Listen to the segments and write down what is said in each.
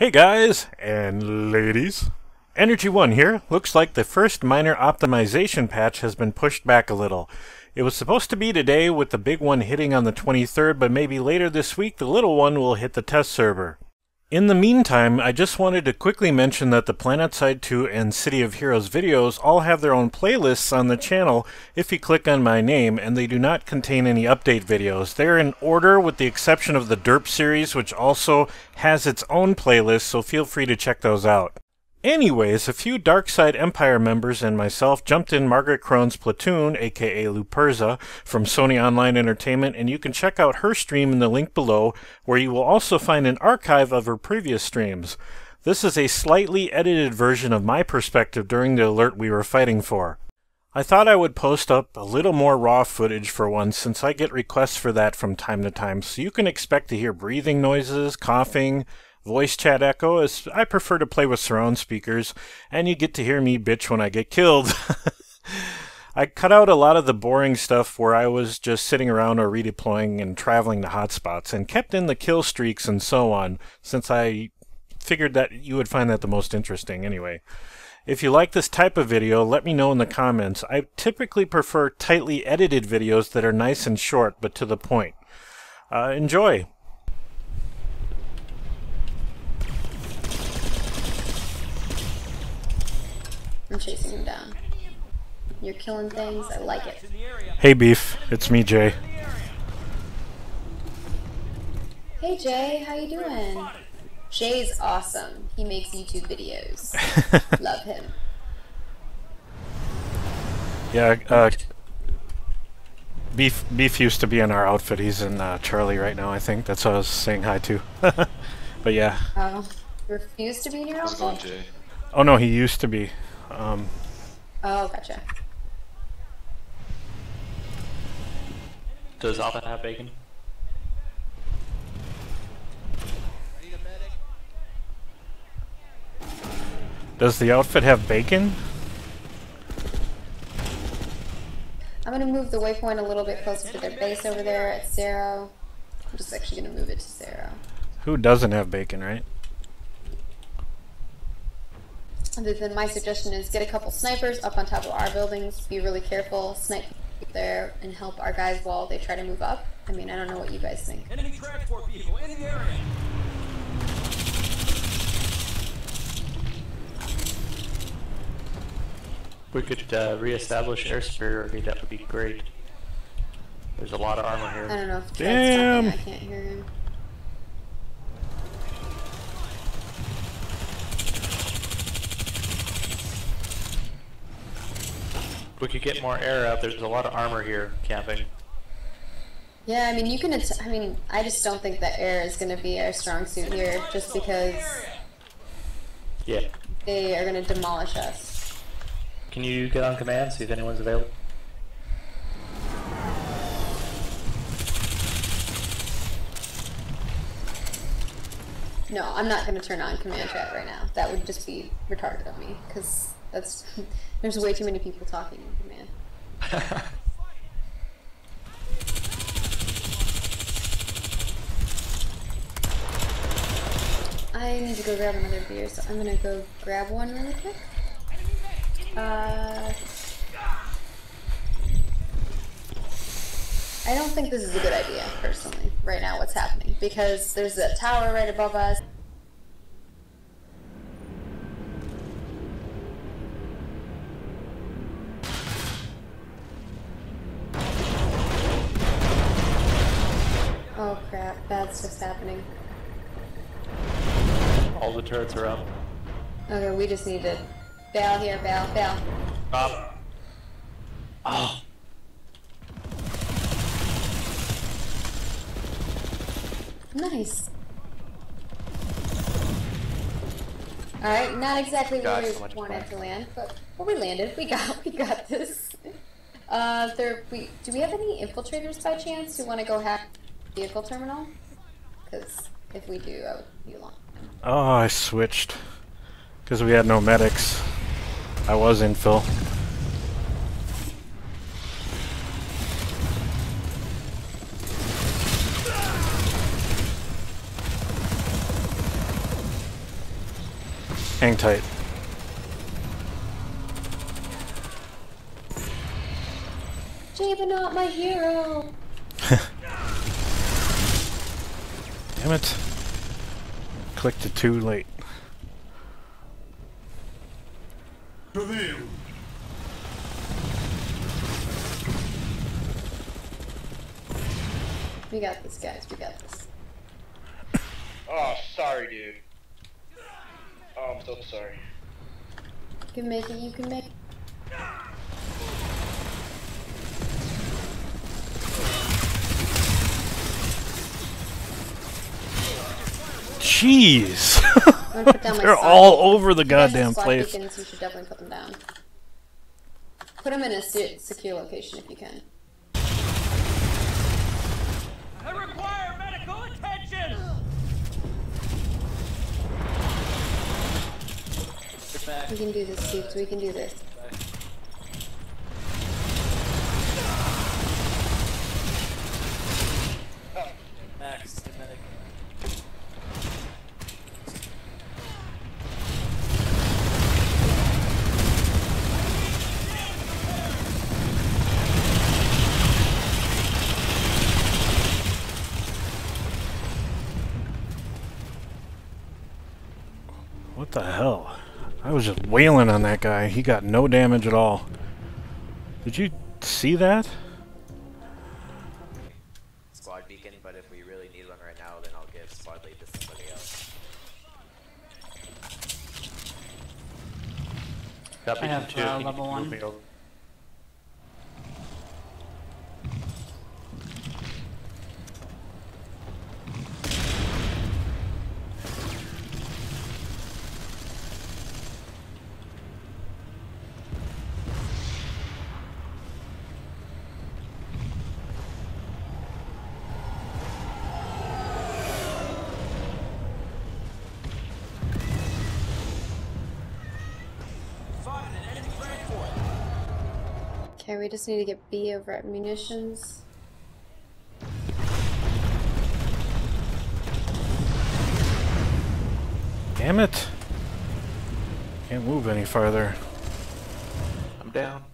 Hey guys and ladies, Energyone here. Looks like the first minor optimization patch has been pushed back a little. It was supposed to be today with the big one hitting on the 23rd, but maybe later this week the little one will hit the test server. In the meantime, I just wanted to quickly mention that the Planetside 2 and City of Heroes videos all have their own playlists on the channel if you click on my name, and they do not contain any update videos. They're in order with the exception of the Derp series, which also has its own playlist, so feel free to check those out. Anyways, a few Darkside Empire members and myself jumped in Margaret Crone's platoon, aka Luperza, from Sony Online Entertainment, and you can check out her stream in the link below, where you will also find an archive of her previous streams. This is a slightly edited version of my perspective during the alert we were fighting for. I thought I would post up a little more raw footage for once, since I get requests for that from time to time, so you can expect to hear breathing noises, coughing, voice chat echo, as I prefer to play with surround speakers, and you get to hear me bitch when I get killed. I cut out a lot of the boring stuff where I was just sitting around or redeploying and traveling to hotspots, and kept in the kill streaks and so on, since I figured that you would find that the most interesting anyway. If you like this type of video, let me know in the comments. I typically prefer tightly edited videos that are nice and short, but to the point. Enjoy! I'm chasing him down. You're killing things, I like it. Hey Beef, it's me Jay. Hey Jay, how you doing? Jay's awesome. He makes YouTube videos. Love him. Yeah, Beef used to be in our outfit. He's in Charlie right now, I think. That's what I was saying hi to. But yeah. Oh, refused to be in your outfit? How's it going, Jay? Oh no, he used to be. Oh, gotcha. Does Alpha have bacon? Does the outfit have bacon? I'm gonna move the waypoint a little bit closer to their base over there at Zero. I'm just actually gonna move it to Zero. Who doesn't have bacon, right? And then my suggestion is get a couple snipers up on top of our buildings, be really careful, snipe there, and help our guys while they try to move up. I mean, I don't know what you guys think. Enemy transport vehicle in the area. We could re-establish air superiority, that would be great. There's a lot of armor I here. don't know if Ted's Damn. talking, I can't hear him. We could get more air out, there's a lot of armor here camping. Yeah, I mean, you can. I mean, I just don't think that air is going to be our strong suit here, just because Yeah. they are going to demolish us. Can you get on command, see if anyone's available? No, I'm not going to turn on command chat right now. That would just be retarded of me, because that's there's way too many people talking in command. I need to go grab another beer, so I'm gonna go grab one really quick. I don't think this is a good idea, personally, right now, what's happening, because there's a tower right above us. Oh crap, bad stuff's happening. All the turrets are up. Okay, we just need to bail here, bail. Up. Oh. Nice. Alright, not exactly where Got we so much wanted fun. to land, but we landed. We got this. Do we have any infiltrators by chance who want to go hack the vehicle terminal? Because if we do, I would be long. Oh, I switched. Because we had no medics. I was infill. Hang tight. Java, not my hero. Damn it. Clicked it too late. We got this, guys. We got this. Oh, sorry, dude. Oh, I'm so sorry. You can make it. You can make it. Jeez! I'm gonna put down my They're slot all beacon. over the If you guys have goddamn slot place. beacons, you should definitely put them down. Put them in a secure location if you can. I require medical attention! We can do this, Steve. We can do this. Max, medic. What the hell? I was just wailing on that guy. He got no damage at all. Did you see that? Squad beacon, but if we really need one right now, then I'll give squad lead to somebody else. Copy I have, two. Can you level move one. me over? Okay, we just need to get B over at munitions. Damn it! Can't move any farther. I'm down.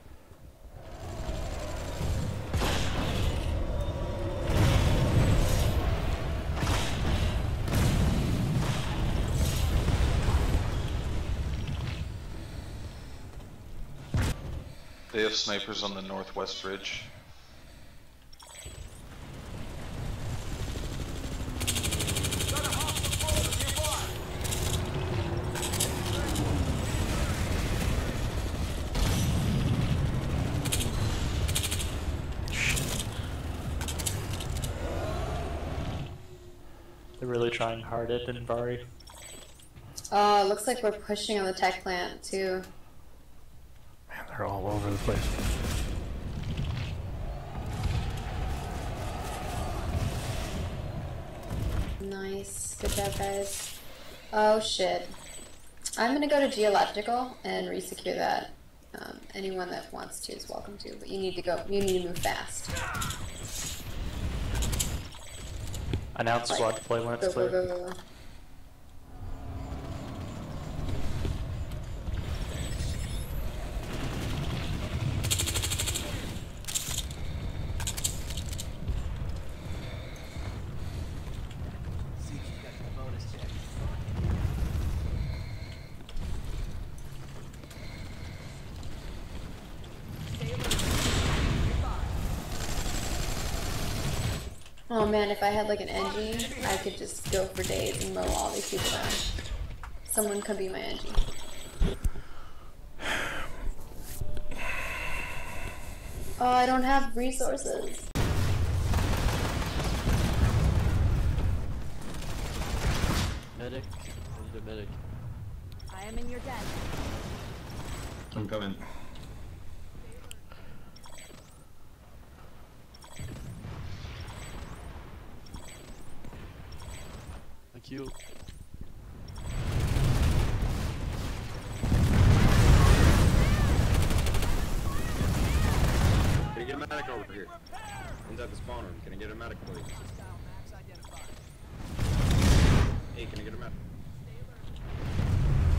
They have snipers on the northwest ridge. They're really trying hard at Denvari. Oh, it looks like we're pushing on the tech plant too. Man, they're all over the place. Nice. Good job, guys. Oh shit. I'm gonna go to geological and resecure that. Anyone that wants to is welcome to, but you need to go. You need to move fast. Announce squad deploy when it's Go, clear. go, go, go, go. Oh man, if I had like an Engie, I could just go for days and mow all these people down. Someone could be my Engie. Oh, I don't have resources. Medic. The medic. I am in your debt. I'm coming. Thank you. Can I get a medic over here? One's at the spawn room. Can I get a medic, please? Hey, can I get a medic?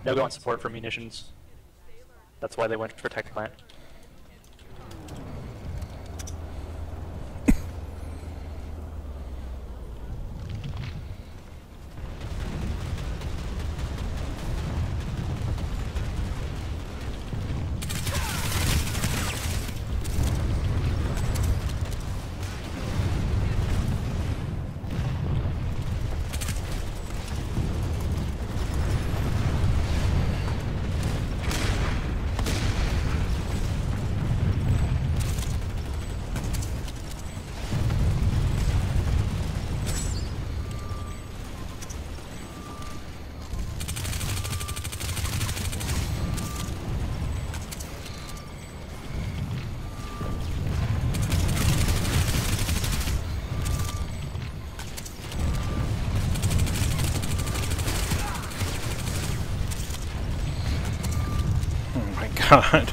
They want support for munitions. That's why they went for tech plant. God.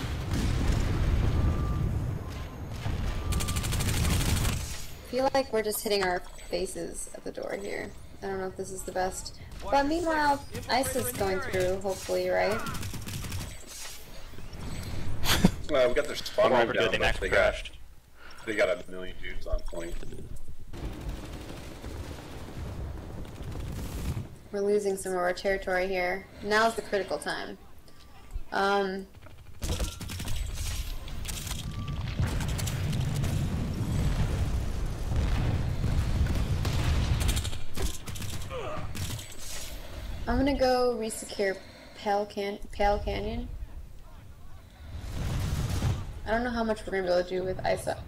I feel like we're just hitting our faces at the door here. I don't know if this is the best. But meanwhile, ice is going through, hopefully, right? Well, we got their spawn room down, They but crashed. they got a million dudes on point. We're losing some of our territory here. Now's the critical time. I'm gonna go resecure Pale Canyon. I don't know how much we're gonna be able to do with ice up.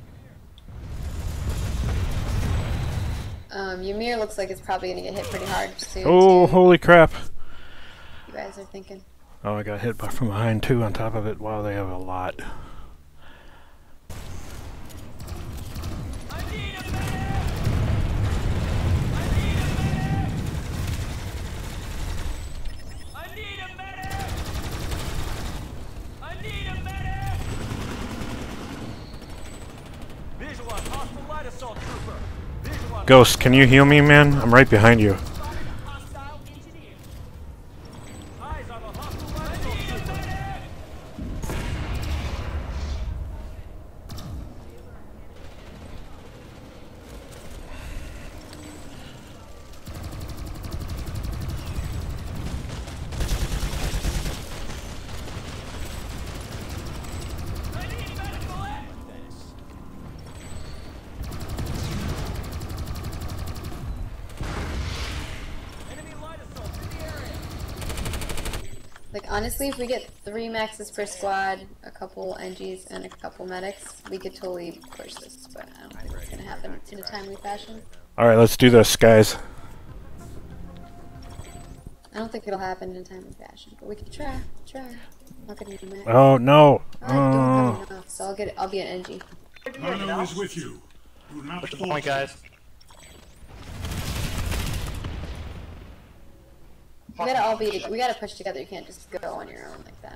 Ymir looks like it's probably gonna get hit pretty hard soon. Oh, too. holy crap. You guys are thinking. Oh, I got hit from behind too on top of it. Wow, they have a lot. Ghost, can you heal me, man? I'm right behind you. Like, honestly, if we get 3 maxes per squad, a couple NGs, and a couple medics, we could totally push this, but I don't think it's gonna happen in a timely fashion. Alright, let's do this, guys. I don't think it'll happen in a timely fashion, but we can try. I'm not gonna do that. Oh, no. I don't have enough, so I'll be an NG. Nano is with you. Do not Push the falter. point, guys. We gotta all we gotta push together, you can't just go on your own like that.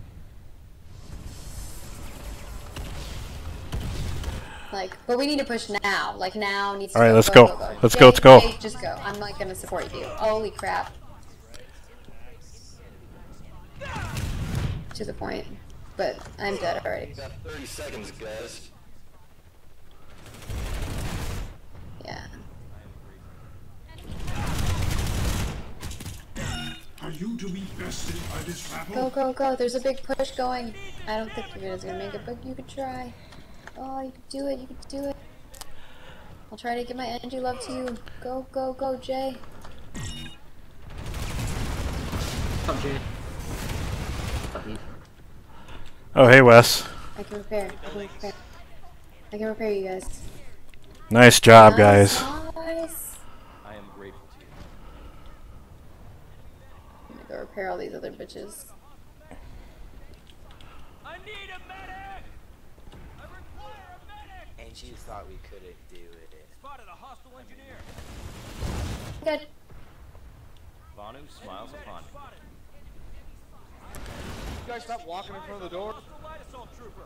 Like, but we need to push now. Like, now needs to Alright, go. let's go. go. Let's go, let's go. Jay, just go. I'm like gonna support you. Holy crap. To the point. But I'm dead already. Got 30 seconds, guys. Yeah. Are you to be bested by this battle? Go, go, go. There's a big push going. I don't think you're gonna make it, but you could try. Oh, you could do it. You could do it. I'll try to give my energy love to you. Go, go, go, Jay. Come, Jay. Oh, hey, Wes. I can repair. I can repair you guys. Nice job, guys. Nice. I am grateful to you. I'm gonna go repair all these other bitches. I need a medic! I require a medic! And you thought we couldn't do it. Spotted a hostile engineer. Good. Vanu smiles upon you. You guys stop walking in front of the door. Hostile light assault trooper.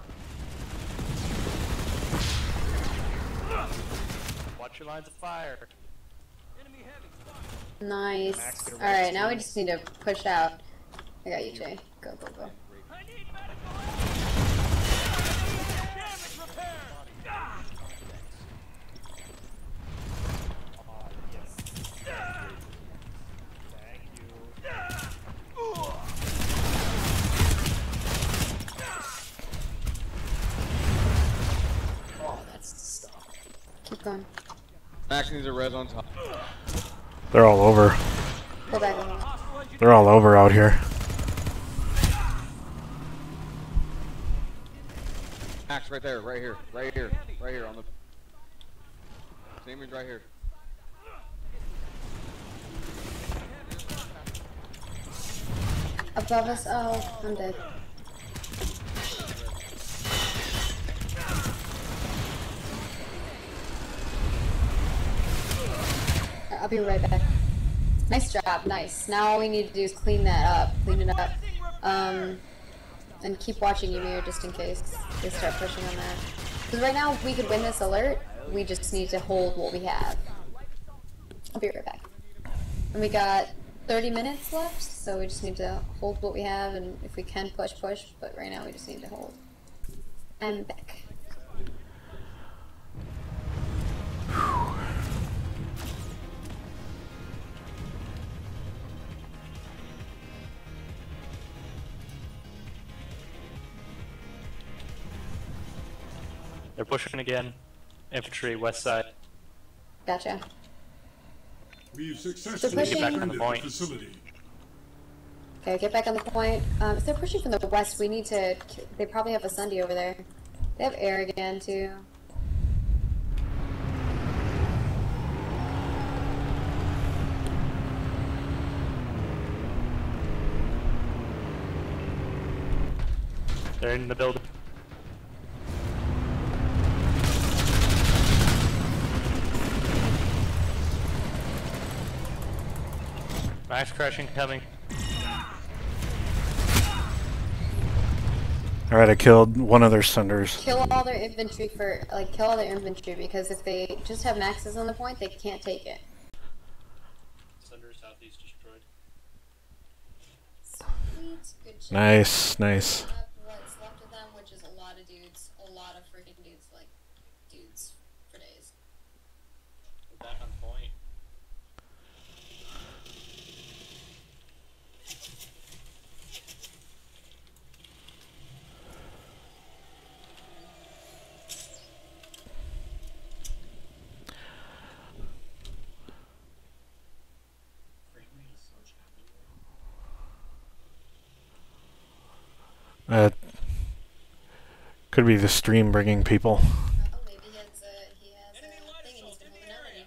Watch your lines of fire. Enemy heavy spotted. Nice. Alright, now we just need to push out. I got you, Jay. Go, go, go. I need medical damage repair. Oh, that's stuff. Keep going. Max needs a res on top. They're all over. Pull back. They're all over out here. Max right there, right here, right here, right here on the same range right here. Above us. Oh, I'm dead. I'll be right back. Nice job, nice. Now all we need to do is clean that up, clean it up. And keep watching Ymir just in case they start pushing on that. Because right now we could win this alert, we just need to hold what we have. I'll be right back. And we got 30 minutes left, so we just need to hold what we have, and if we can push, push, but right now we just need to hold. I'm back. They're pushing again. Infantry, west side. Gotcha. We've successfully Get back on the point. facility. Okay, get back on the point. If they're pushing from the west, we need to... They probably have a Sunday over there. They have air again, too. They're in the building. Max crashing coming. Alright, I killed one of their Sunders. Kill all their infantry kill all their infantry, because if they just have maxes on the point, they can't take it. Thunder southeast destroyed. Sweet, good job. Nice, nice. What's left of them, which is a lot of dudes, a lot of freaking dudes, like, dudes for days. We're back on point. Could be the stream bringing people. Oh, maybe he has a thing and he's been holding out on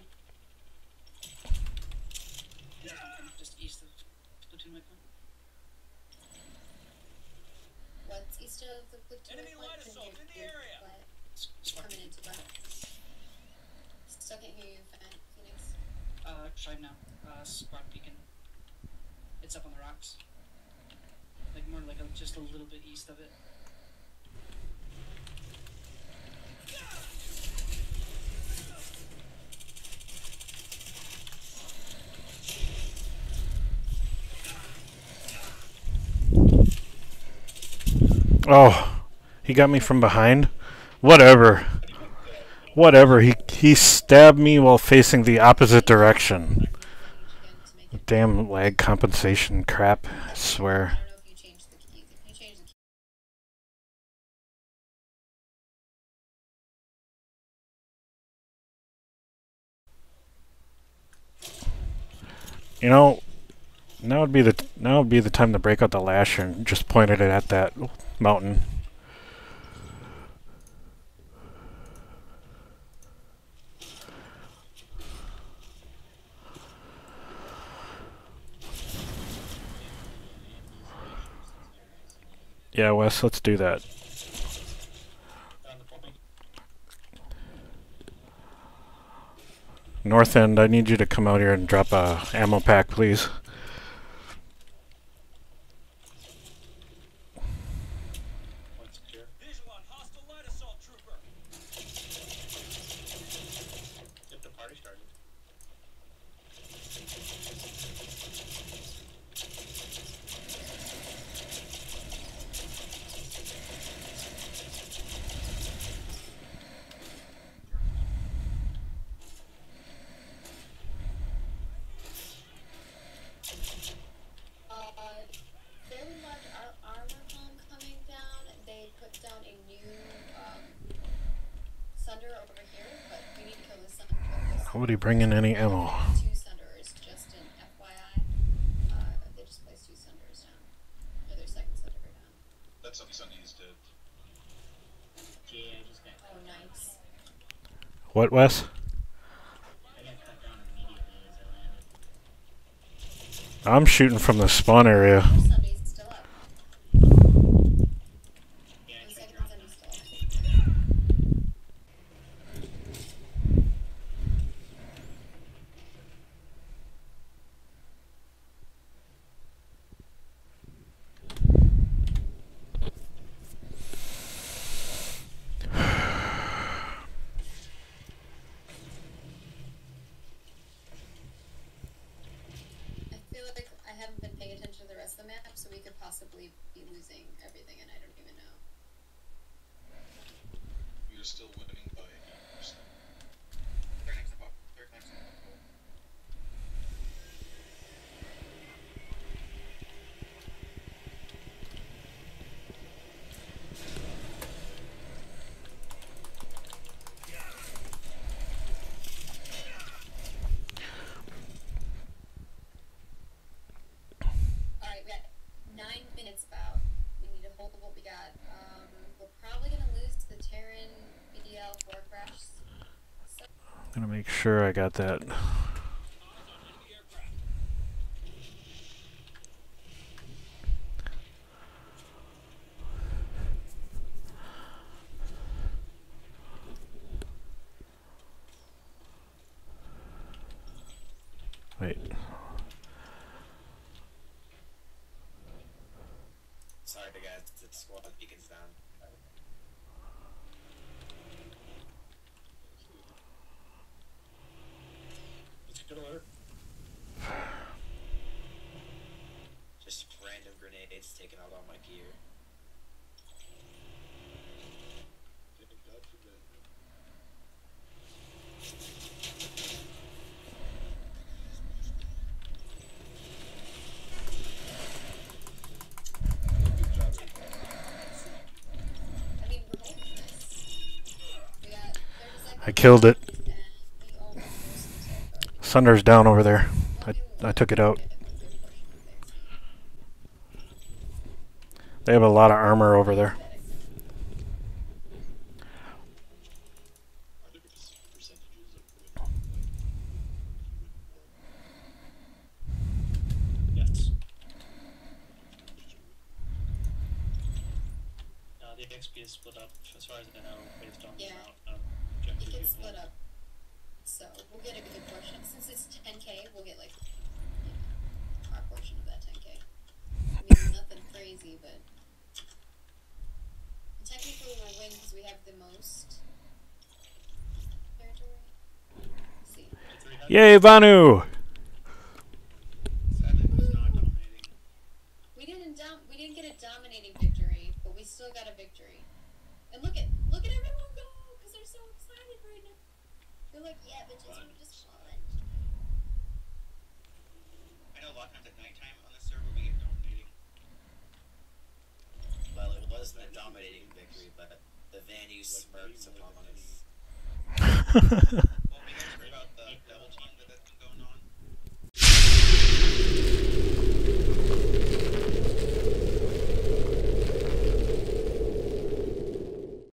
you. Just east of platoon waypoint. What's east of the platoon? Enemy light assault in the area. Coming into that. Still can't hear you, Phoenix. Try now. Spark beacon. It's up on the rocks. Like more like just a little bit east of it. Oh, he got me from behind? Whatever. Whatever, he stabbed me while facing the opposite direction. Damn lag compensation crap, I swear. I don't know if you changed the keys. If you change the keys. You know, now would be the time to break out the lasher and just pointed it at that mountain. Yeah, Wes, let's do that. North End, I need you to come out here and drop a ammo pack, please. Visual on hostile light assault trooper. Get the party started. Nobody bringing any ammo. Two Sunderers, just an FYI. They just placed two Sunderers down. Or their second Sunderer down. That's on Sunny's dead. Yeah, I just got Oh, nice. What, Wes? I got cut down immediately as I landed. I'm shooting from the spawn area. Sunday's still up. Yeah, The I tried second dropping. Sunday's still up. I feel like I haven't been paying attention to the rest of the map, so we could possibly be losing everything, and I don't even know. You're still winning by 8%. Alright, we got 9 minutes about. We need to hold what we got. We're probably gonna lose the Terran BDL 4 crash. So I'm gonna make sure I got that. Wait. Sorry guys, the squad beacon's down. It's a good alert. Just random grenades taking out all my gear. I mean, we're holding this. We got 30 seconds. I killed it. And we almost lost the territory. Sunder's down over there. I took it out. They have a lot of armor over there. Yes. The XP is split up, as far as I know, based on the Yeah. amount of It objectives gets you've split held. up. So we'll get a good portion. Since it's 10k, we'll get like, you know, our portion of that 10k. I mean, nothing crazy, but technically we'll win because we have the most territory. Let's see. Yay, Vanu! We didn't get a dominating victory, but we still got a victory. And look at everyone go because they're so excited right now. They're like, yeah, bitches, we just won. I know a lot of times at nighttime on the server we get dominating. Well, it wasn't a dominating victory, but the Vanu smirks upon us.